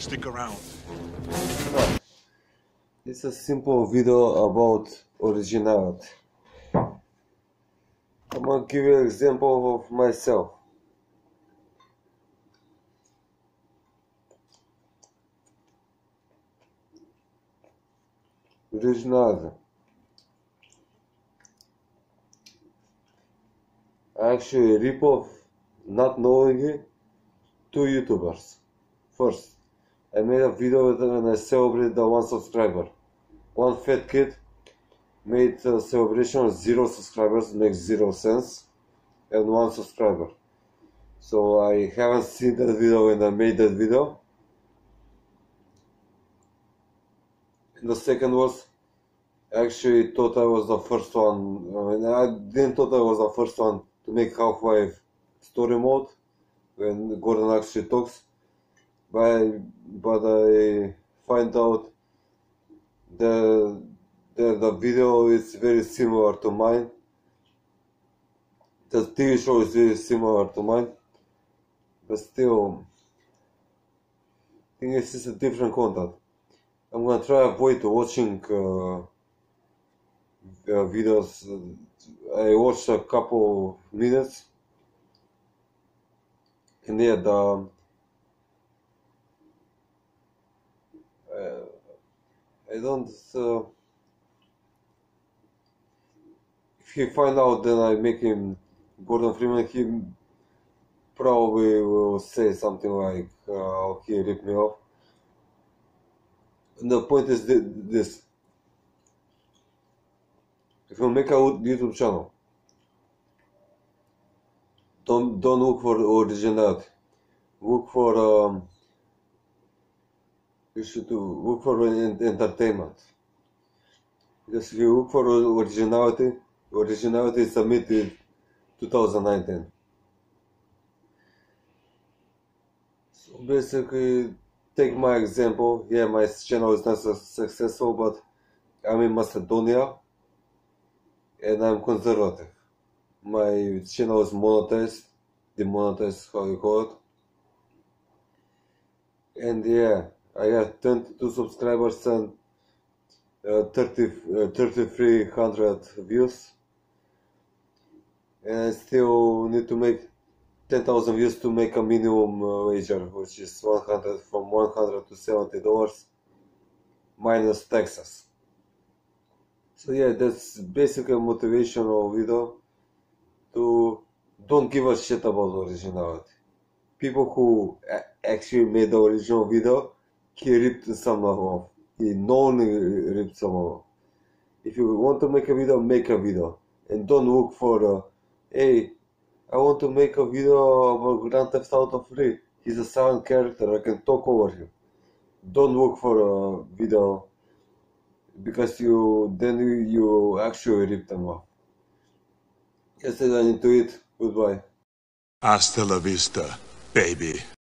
Stick around. It's a simple video about originality. I'm gonna give you an example of myself. Originality. I actually rip off, not knowing it, two YouTubers. First, I made a video with them and I celebrated the 1 subscriber. One fat kid made a celebration of 0 subscribers, makes 0 sense, and 1 subscriber. So I haven't seen that video when I made that video. And the second was, I actually thought I was the first one. I didn't thought I was the first one to make Half-Life story mode when Gordon actually talks. But I find out the video is very similar to mine. The TV show is very similar to mine, but still, I think it's just a different content. I'm gonna try avoid watching videos. I watched a couple minutes, and yeah, I don't. If he find out, then I make him Gordon Freeman. He probably will say something like, "He ripped me off." And the point is this: if you make a YouTube channel, don't look for originality. Look for you should look for entertainment. Because if you look for originality is submitted 2019. So basically, take my example. Yeah, my channel is not so successful, but I'm in Macedonia and I'm conservative. My channel is monetized, demonetized, how you call it. And yeah, I have 22 subscribers and 3,300 views. And I still need to make 10,000 views to make a minimum wager, which is from $100 to $70 minus taxes. So yeah, that's basically a motivational video to don't give a shit about originality. People who actually made the original video, he ripped some off. He knowingly ripped some off. If you want to make a video, and don't look for hey, I want to make a video about Grand Theft Auto 3. He's a silent character, I can talk over him. Don't look for a video because you actually rip them off. Yes, I need to eat. Goodbye. Hasta la vista, baby.